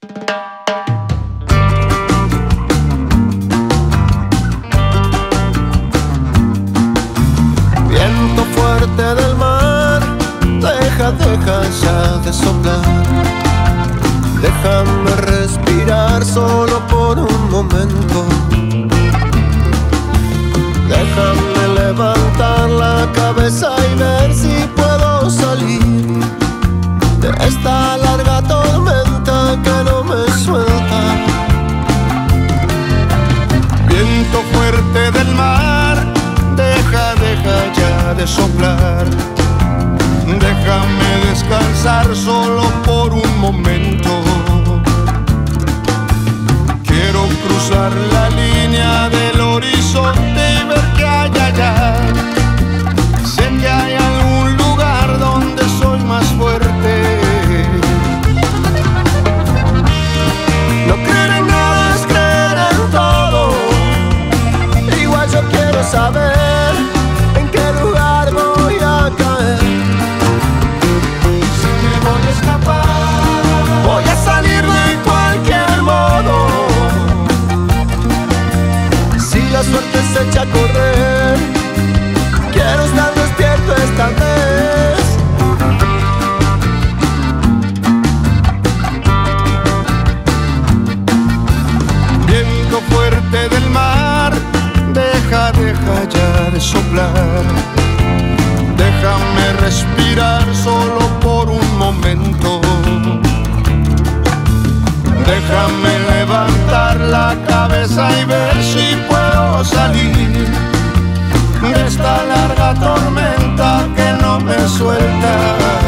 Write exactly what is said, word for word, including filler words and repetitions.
Viento fuerte del mar, deja, deja ya de soplar. Déjame respirar solo por un momento. Déjame levantar la cabeza y ver si puedo salir de esta larga tormenta que no me suelta. Viento fuerte del mar, deja, deja ya de soplar. Déjame descansar solo por un momento. Quiero cruzar la línea del horizonte y ver qué hay allá. Sé que hay algún lugar donde soy más fuerte. No creer en nada es creer en todo. Igual yo quiero saber en qué lugar voy a caer. Si me voy a escapar, voy a salir de cualquier modo. Si la suerte se echa a correr, quiero estar despierto esta vez. Viento fuerte del mar, deja, deja ya de soplar. Déjame respirar solo por un momento. Déjame levantar la cabeza y ver si puedo salir de esta larga tormenta que no me suelta.